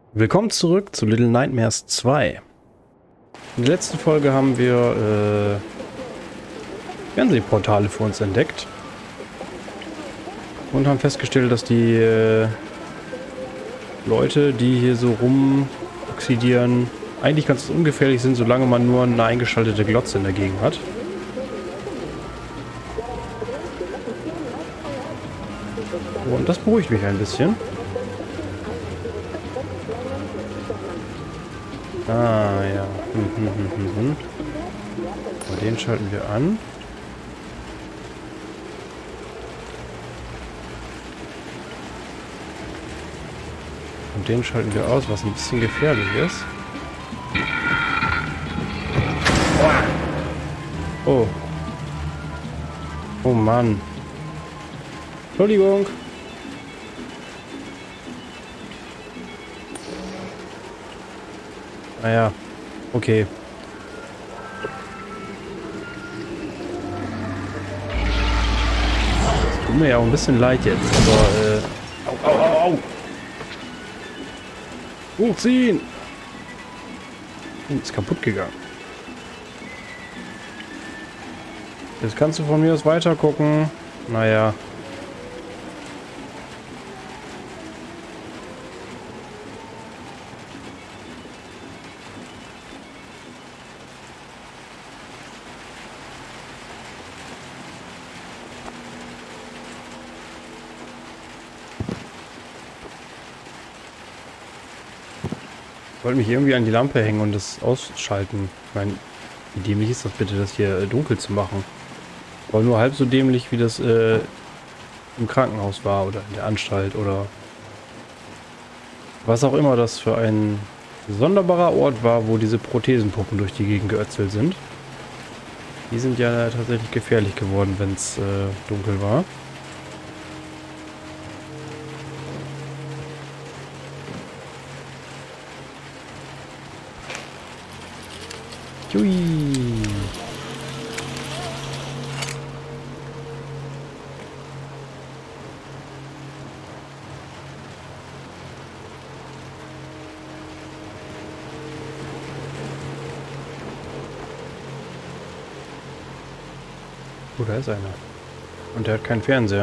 Willkommen zurück zu Little Nightmares 2. In der letzten Folge haben wir Fernsehportale für uns entdeckt und haben festgestellt, dass die Leute, die hier so rumoxidieren, eigentlich ganz ungefährlich sind, solange man nur eine eingeschaltete Glotze in der Gegend hat. Und das beruhigt mich ein bisschen. Ah, ja. Und den schalten wir an. Und den schalten wir aus, was ein bisschen gefährlich ist. Oh. Oh Mann. Entschuldigung. Naja, okay. Das tut mir ja auch ein bisschen leid jetzt, aber au. Hochziehen! Ist kaputt gegangen. Jetzt kannst du von mir aus weiter gucken. Naja. Ich wollte mich irgendwie an die Lampe hängen und das ausschalten. Ich meine, wie dämlich ist das bitte, das hier dunkel zu machen? Aber nur halb so dämlich, wie das im Krankenhaus war oder in der Anstalt oder was auch immer das für ein sonderbarer Ort war, wo diese Prothesenpuppen durch die Gegend geötzelt sind. Die sind ja tatsächlich gefährlich geworden, wenn es dunkel war. Hui. Oh, da ist einer. Und der hat keinen Fernseher.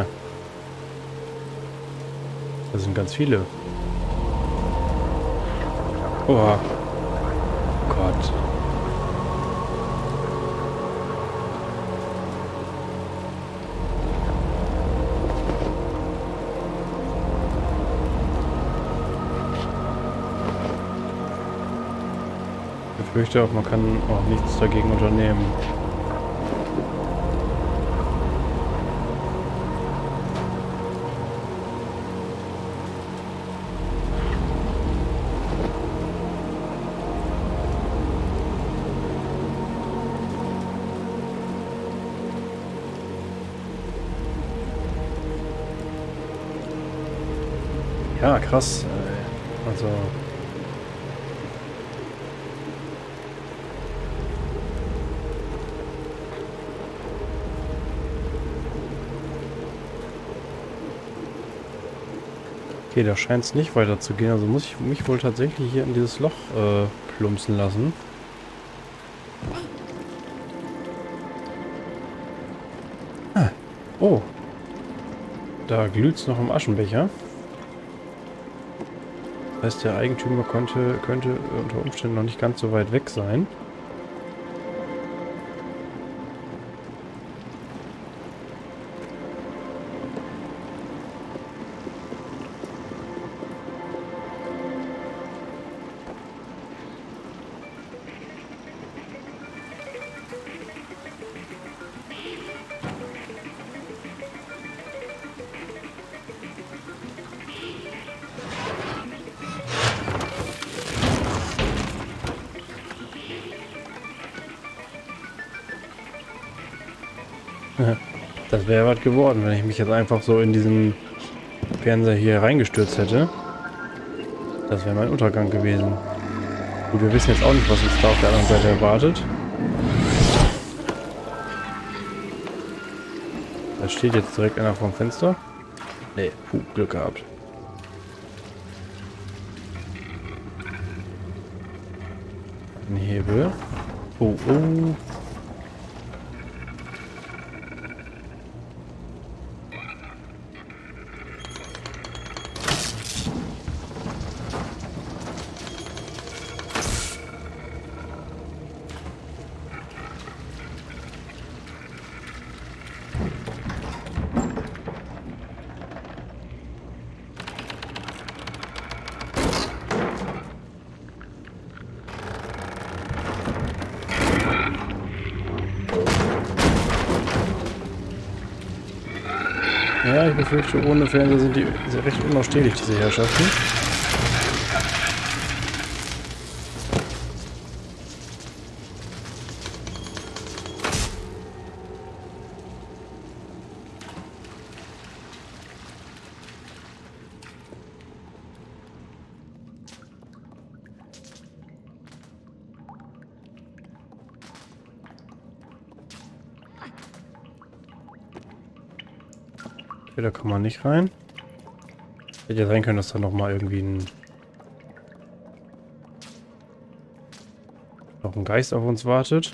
Das sind ganz viele. Oha. Gott. Ich fürchte auch, man kann auch nichts dagegen unternehmen. Ja, krass. Also... Okay, da scheint es nicht weiter zu gehen. Also muss ich mich wohl tatsächlich hier in dieses Loch plumpsen lassen. Ah. Oh. Da glüht es noch im Aschenbecher. Das heißt, der Eigentümer könnte unter Umständen noch nicht ganz so weit weg sein. Das wäre was geworden, wenn ich mich jetzt einfach so in diesen Fernseher hier reingestürzt hätte. Das wäre mein Untergang gewesen. Gut, wir wissen jetzt auch nicht, was uns da auf der anderen Seite erwartet. Da steht jetzt direkt einer vorm Fenster. Nee, Glück gehabt. Den Hebel. Oh, oh. Ja, ich befürchte, ohne Fernseher sind die recht unausstehlich, diese Herrschaften. Okay, da kann man nicht rein. Hätte ja sein können, dass da nochmal irgendwie noch ein Geist auf uns wartet.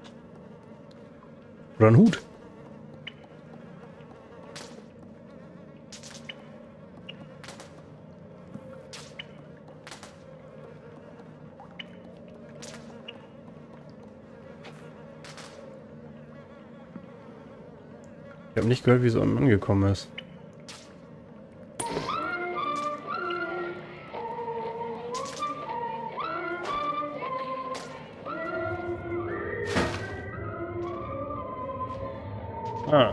Oder ein Hut. Ich habe nicht gehört, wie es unten angekommen ist. Ah.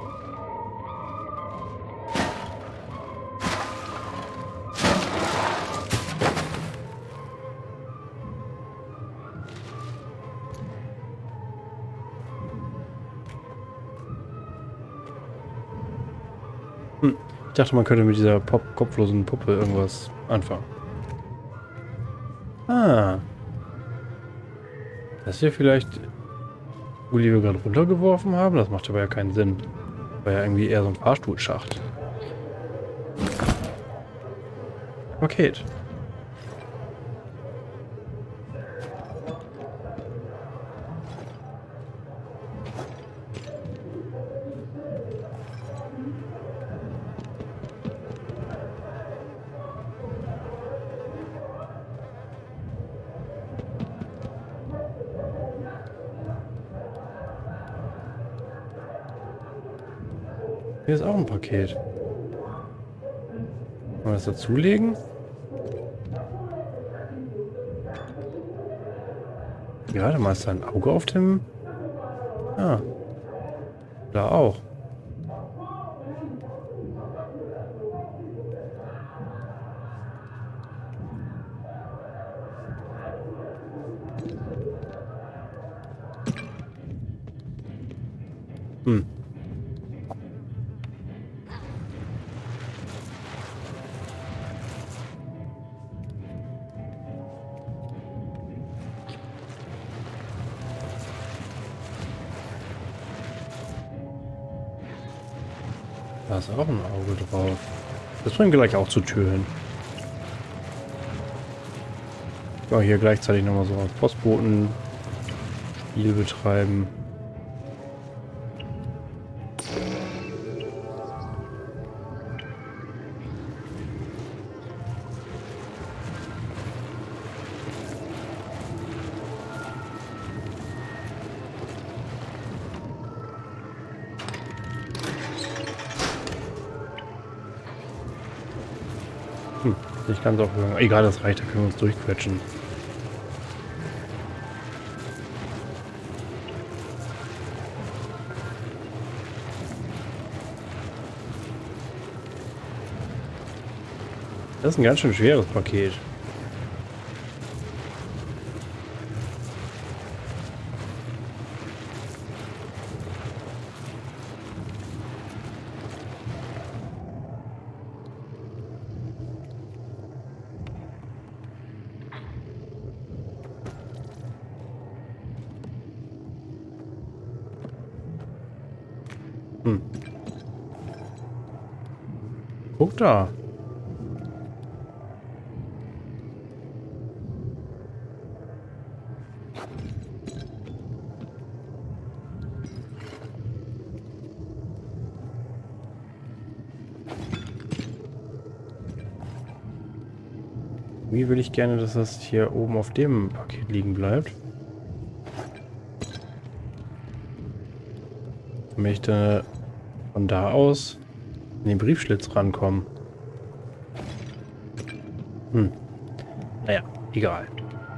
Ich dachte, man könnte mit dieser kopflosen Puppe irgendwas anfangen. Ah. Das hier vielleicht, wo die wir gerade runtergeworfen haben? Das macht aber ja keinen Sinn. War ja irgendwie eher so ein Fahrstuhlschacht. Paket. Hier ist auch ein Paket. Wollen wir das dazulegen? Gerade mal, ist da ein Auge auf dem... Ah. Da auch. Hm. Da ist auch ein Auge drauf. Das bringen wir gleich auch zur Tür hin. Ja, hier gleichzeitig nochmal so ein Postboten-Spiel betreiben. Ich kann es auch sagen. Egal, das reicht, da können wir uns durchquetschen. Das ist ein ganz schön schweres Paket. Guck da. Wie will ich gerne, dass das hier oben auf dem Paket liegen bleibt? Ich möchte von da aus in den Briefschlitz rankommen. Naja, egal.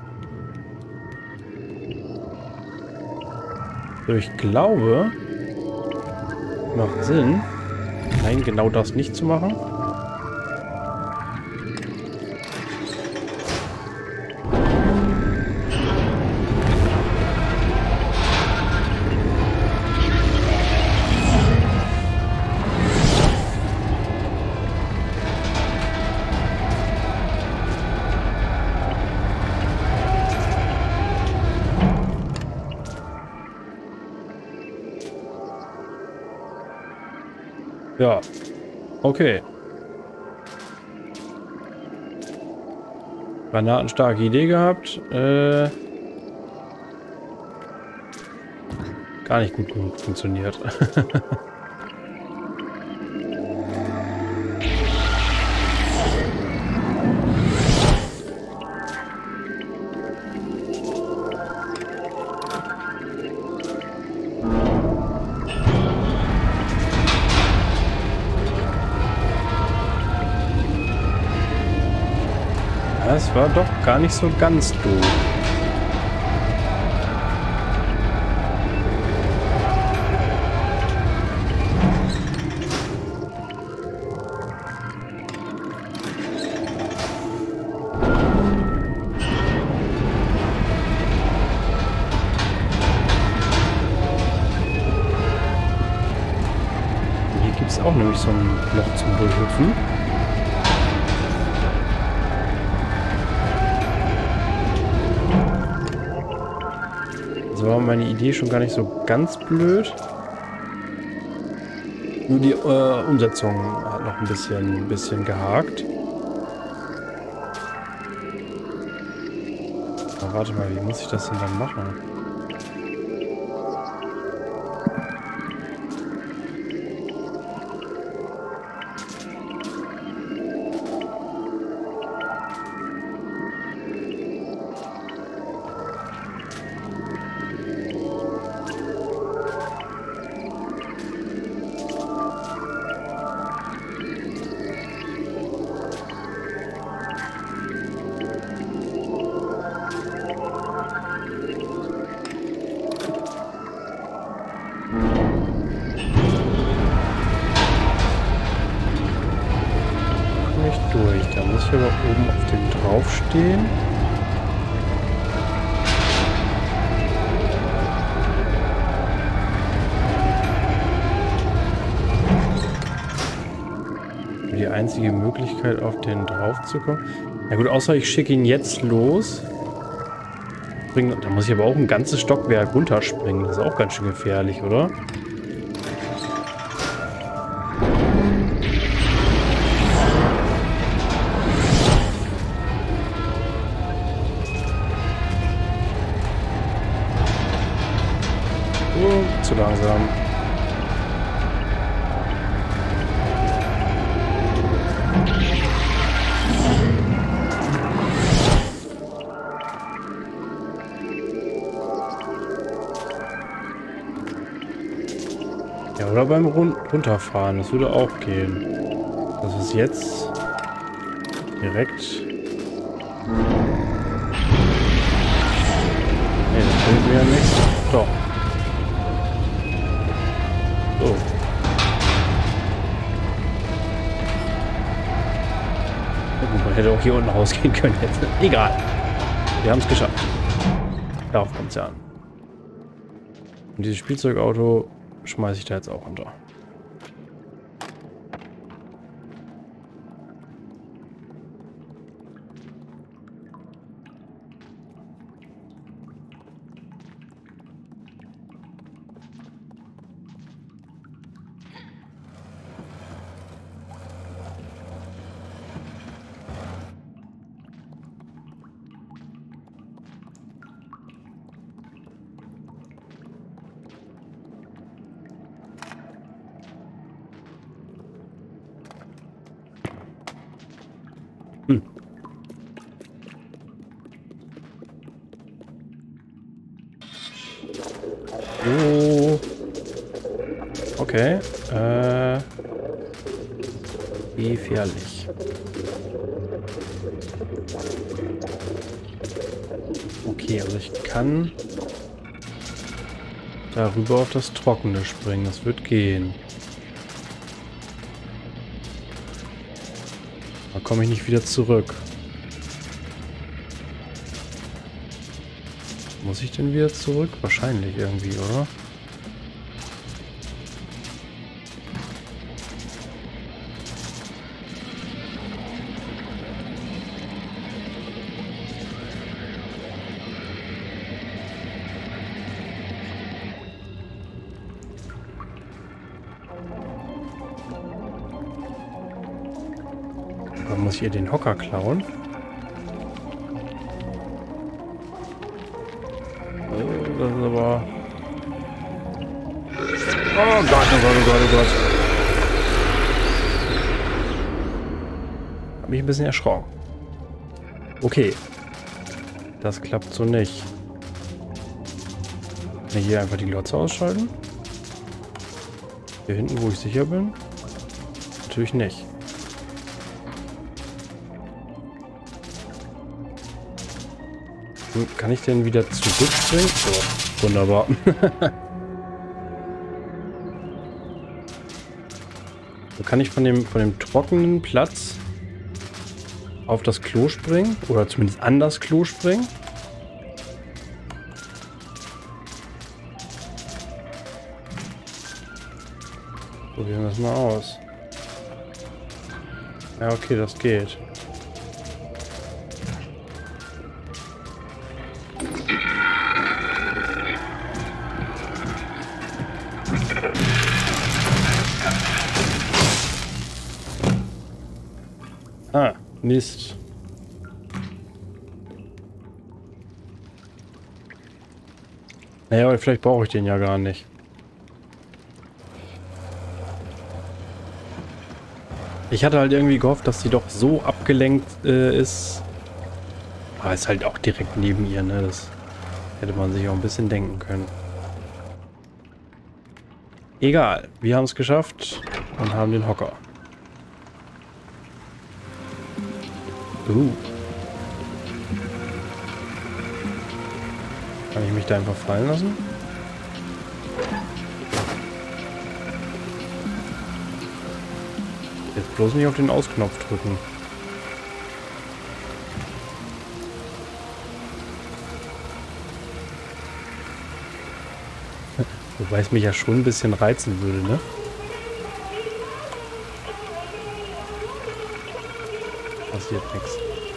So, ich glaube, macht Sinn, nein, genau das nicht zu machen. Ja, okay. Granatenstarke Idee gehabt. Gar nicht gut funktioniert. Das war doch gar nicht so ganz doof. Hier gibt es auch nämlich so ein Loch zum Durchhüpfen. Also war meine Idee schon gar nicht so ganz blöd. Nur die Umsetzung hat noch ein bisschen gehakt. Aber warte mal, wie muss ich das denn dann machen? Durch. Da muss ich aber oben auf dem draufstehen. Die einzige Möglichkeit, auf den drauf zu kommen. Na gut, außer ich schicke ihn jetzt los. Da muss ich aber auch ein ganzes Stockwerk runterspringen. Das ist auch ganz schön gefährlich, oder? Zu langsam. Ja, oder beim Runterfahren. Das würde auch gehen. Das ist jetzt direkt. Nee, das bringt mir ja nichts. Doch. So. Ja, gut, man hätte auch hier unten rausgehen können jetzt. Egal. Wir haben es geschafft. Darauf kommt es ja an. Und dieses Spielzeugauto schmeiße ich da jetzt auch runter. Hm. Oh. Okay. Gefährlich. Okay, also ich kann darüber auf das Trockene springen. Das wird gehen. Da komme ich nicht wieder zurück. Muss ich denn wieder zurück? Wahrscheinlich irgendwie, oder? Oder muss ich ihr den Hocker klauen? Das ist aber... Oh Gott, oh Gott, oh Gott, oh Gott. Hab mich ein bisschen erschrocken. Okay. Das klappt so nicht. Kann ich hier einfach die Glotze ausschalten? Hier hinten, wo ich sicher bin? Natürlich nicht. Kann ich den wieder zurückbringen? So, wunderbar. So, kann ich von dem trockenen Platz auf das Klo springen? Oder zumindest an das Klo springen? Probieren wir das mal aus. Ja, okay, das geht. Ah, Mist. Naja, aber vielleicht brauche ich den ja gar nicht. Ich hatte halt irgendwie gehofft, dass sie doch so abgelenkt ist. Aber ist halt auch direkt neben ihr, ne? Das hätte man sich auch ein bisschen denken können. Egal, wir haben es geschafft und haben den Hocker. Kann ich mich da einfach fallen lassen? Jetzt bloß nicht auf den Ausknopf drücken. Wobei es mich ja schon ein bisschen reizen würde, ne? Passiert nichts.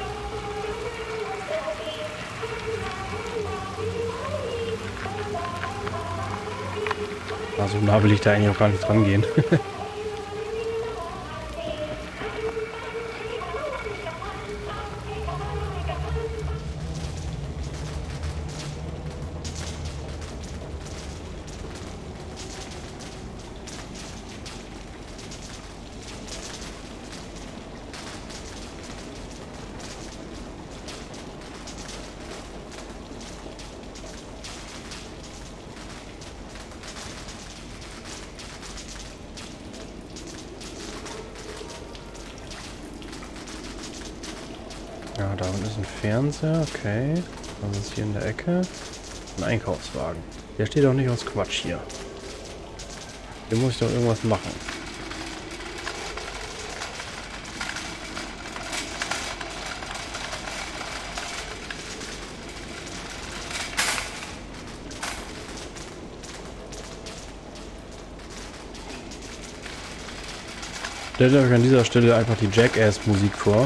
Also nah will ich da eigentlich auch gar nicht dran gehen. Ja, da unten ist ein Fernseher, okay. Was ist hier in der Ecke? Ein Einkaufswagen. Der steht doch nicht aus Quatsch hier. Hier muss ich doch irgendwas machen. Stellt euch an dieser Stelle einfach die Jackass-Musik vor.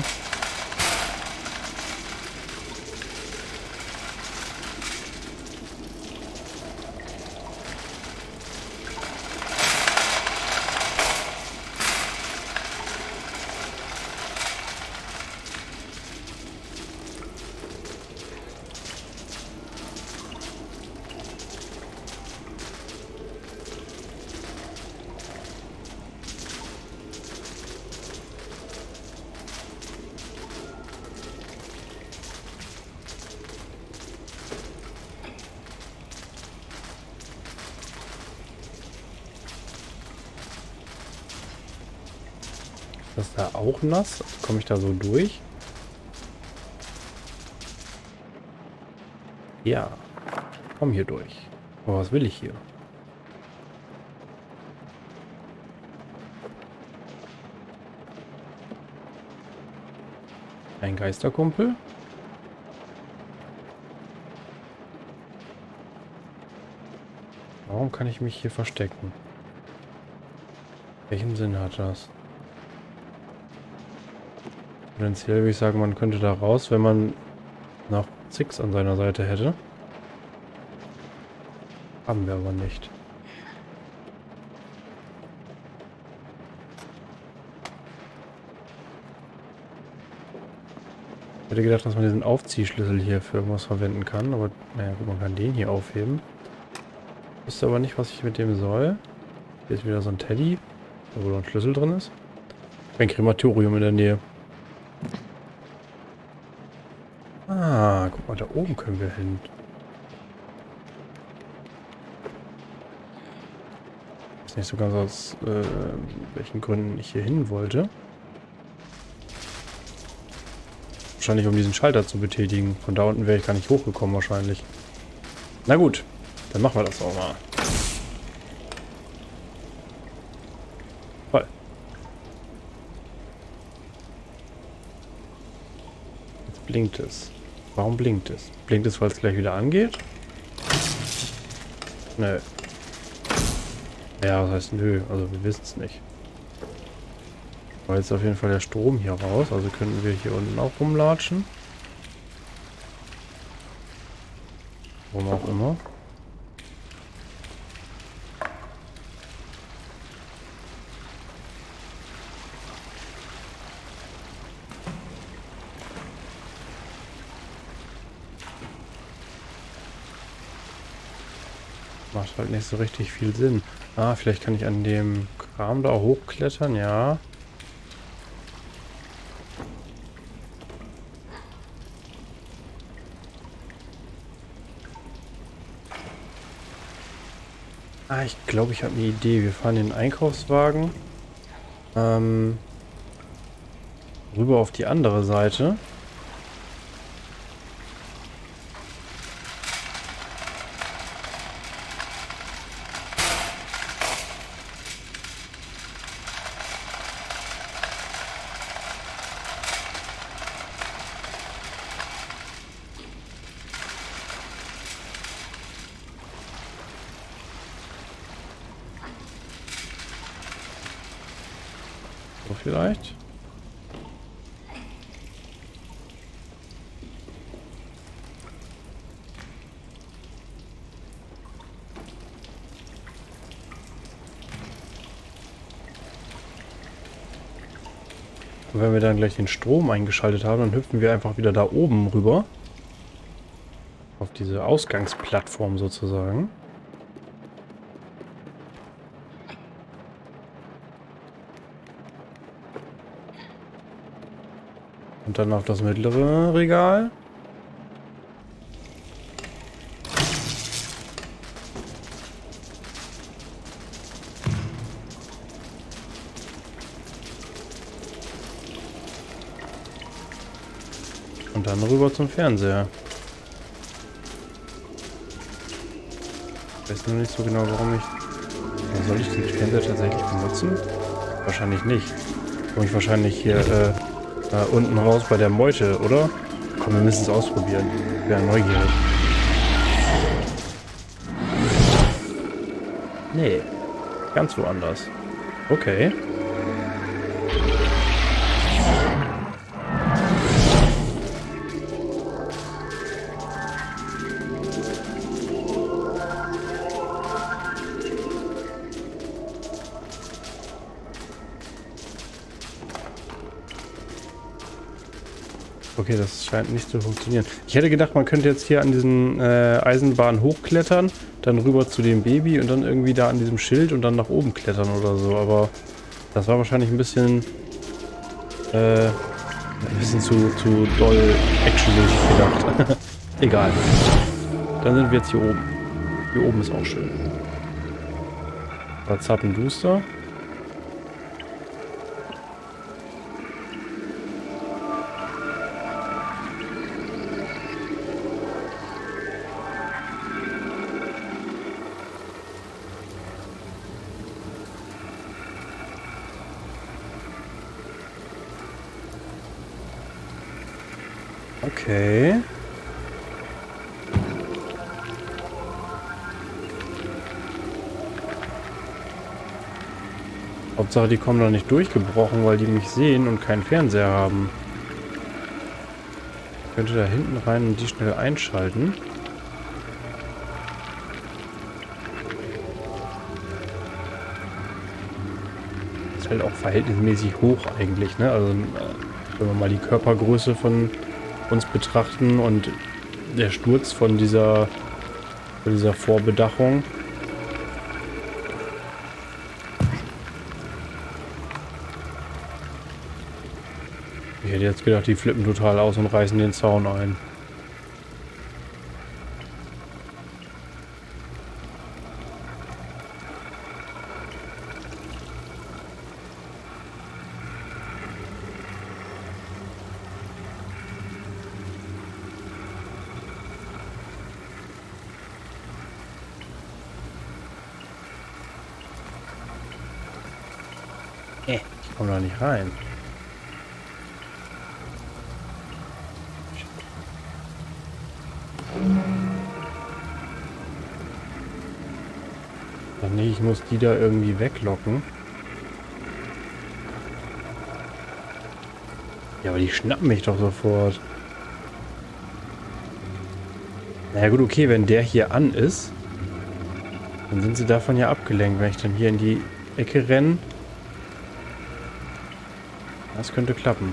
das da auch nass? Also komme ich da so durch? Ja. Komm hier durch. Aber was will ich hier? Ein Geisterkumpel? Warum kann ich mich hier verstecken? Welchen Sinn hat das? Potenziell würde ich sagen, man könnte da raus, wenn man noch Six an seiner Seite hätte. Haben wir aber nicht. Ich hätte gedacht, dass man diesen Aufziehschlüssel hier für irgendwas verwenden kann, aber naja, gut, man kann den hier aufheben. Ich wüsste aber nicht, was ich mit dem soll. Hier ist wieder so ein Teddy, wo noch ein Schlüssel drin ist. Ein Krematorium in der Nähe. Ah, guck mal, da oben können wir hin. Ich weiß nicht so ganz aus welchen Gründen ich hier hin wollte. Wahrscheinlich, um diesen Schalter zu betätigen. Von da unten wäre ich gar nicht hochgekommen wahrscheinlich. Na gut, dann machen wir das auch mal. Voll. Jetzt blinkt es. Warum blinkt es? Blinkt es, weil es gleich wieder angeht? Nö. Ja, was heißt nö? Also wir wissen es nicht. Aber jetzt auf jeden Fall der Strom hier raus. Also könnten wir hier unten auch rumlatschen. Warum auch immer. Macht halt nicht so richtig viel Sinn. Ah, vielleicht kann ich an dem Kram da hochklettern, ja. Ah, ich glaube, ich habe eine Idee. Wir fahren den Einkaufswagen rüber auf die andere Seite. So vielleicht. Und wenn wir dann gleich den Strom eingeschaltet haben, dann hüpfen wir einfach wieder da oben rüber. Auf diese Ausgangsplattform sozusagen. Und dann auf das mittlere Regal. Und dann rüber zum Fernseher. Ich weiß nur nicht so genau, warum ich... Soll ich den Fernseher tatsächlich benutzen? Wahrscheinlich nicht. Komme ich wahrscheinlich hier unten raus bei der Meute, oder? Komm, wir müssen es ausprobieren. Ich wäre neugierig. Nee. Ganz woanders. Okay. Okay, das scheint nicht zu funktionieren. Ich hätte gedacht, man könnte jetzt hier an diesen Eisenbahnen hochklettern, dann rüber zu dem Baby und dann irgendwie da an diesem Schild und dann nach oben klettern oder so. Aber das war wahrscheinlich ein bisschen zu doll actionmäßig gedacht. Egal. Dann sind wir jetzt hier oben. Hier oben ist auch schön. War zappenduster. Okay. Hauptsache, die kommen doch nicht durchgebrochen, weil die mich sehen und keinen Fernseher haben. Ich könnte da hinten rein und die schnell einschalten. Ist halt auch verhältnismäßig hoch eigentlich, ne? Also, wenn wir mal die Körpergröße von uns betrachten und der Sturz von dieser Vorbedachung. Ich hätte jetzt gedacht, die flippen total aus und reißen den Zaun ein. Ich komme da nicht rein. Ach nee, ich muss die da irgendwie weglocken. Ja, aber die schnappen mich doch sofort. Naja gut, okay, wenn der hier an ist, dann sind sie davon ja abgelenkt. Wenn ich dann hier in die Ecke renne, das könnte klappen.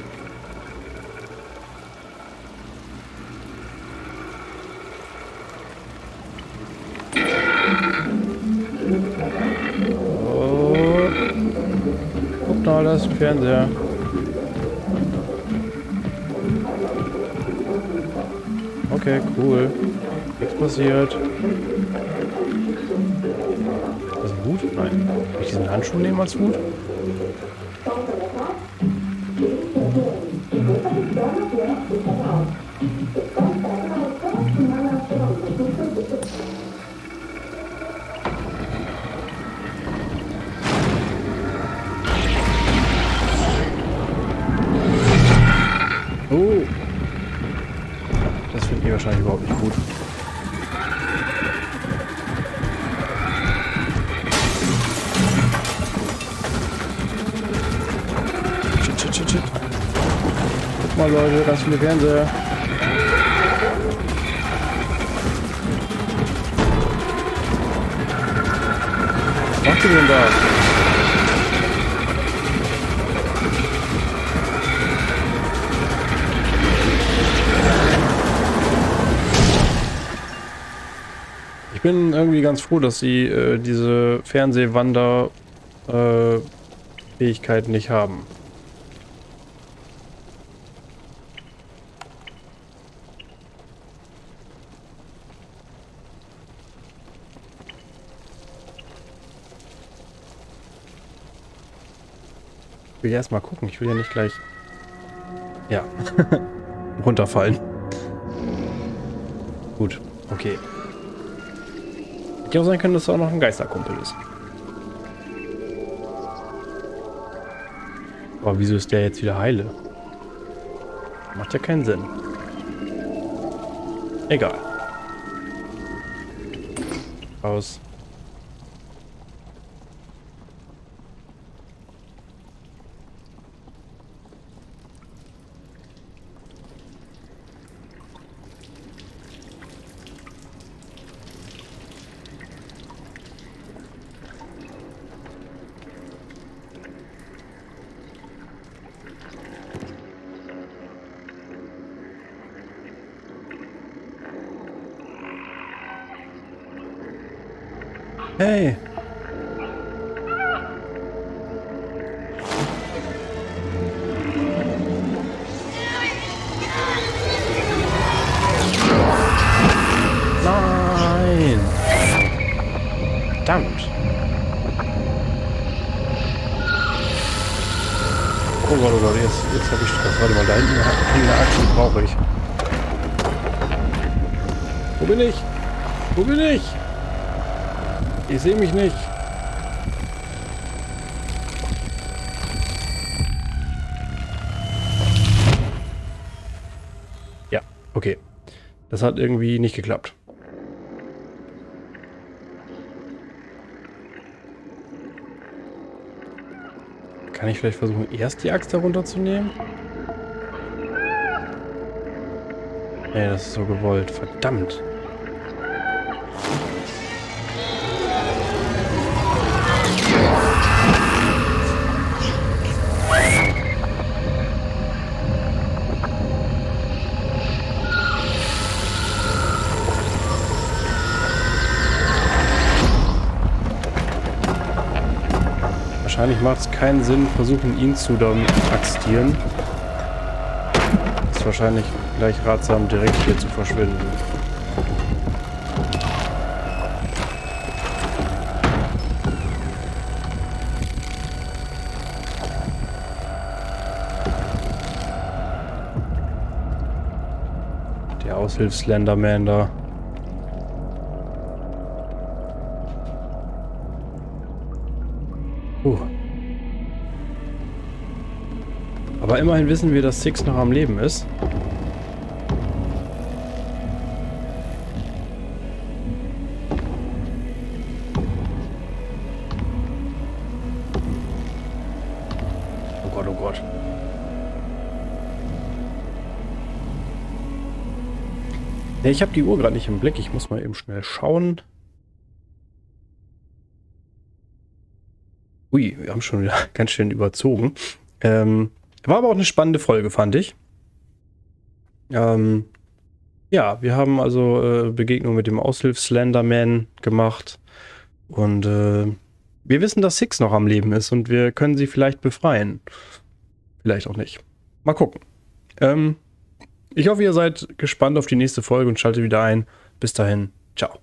Oh. Guck mal, das ist ein Fernseher. Okay, cool. Nichts passiert. Ist das ein Hut? Nein. Kann ich diesen Handschuh nehmen als Hut? Oh. Das finden die wahrscheinlich überhaupt nicht gut. Shit. Guck mal, Leute, ganz viele Fernseher. Was macht ihr denn da? Ich bin irgendwie ganz froh, dass sie diese Fernsehwander-Fähigkeit nicht haben. Ich will ja erstmal gucken. Ich will ja nicht gleich... Ja. runterfallen. Gut. Okay. Hätte auch sein können, dass da auch noch ein Geisterkumpel ist. Aber wieso ist der jetzt wieder heile? Macht ja keinen Sinn. Egal. Raus. Hey! Nein! Verdammt! Oh Gott, jetzt habe ich Stress. Warte mal, da hinten eine Axt brauche ich. Wo bin ich? Wo bin ich? Ich sehe mich nicht. Ja, Okay. Das hat irgendwie nicht geklappt. Kann ich vielleicht versuchen, erst die Axt darunter zu nehmen? Nee, das ist so gewollt. Verdammt. Wahrscheinlich macht es keinen Sinn, versuchen ihn zu axtieren. Ist wahrscheinlich gleich ratsam, direkt hier zu verschwinden. Der Aushilfs-Slenderman da. Aber immerhin wissen wir, dass Six noch am Leben ist. Oh Gott, oh Gott. Ne, ich habe die Uhr gerade nicht im Blick. Ich muss mal eben schnell schauen. Ui, wir haben schon wieder ganz schön überzogen. War aber auch eine spannende Folge, fand ich. Ja, wir haben also Begegnung mit dem Aushilfs-Slenderman gemacht. Und wir wissen, dass Six noch am Leben ist und wir können sie vielleicht befreien. Vielleicht auch nicht. Mal gucken. Ich hoffe, ihr seid gespannt auf die nächste Folge und schaltet wieder ein. Bis dahin, ciao.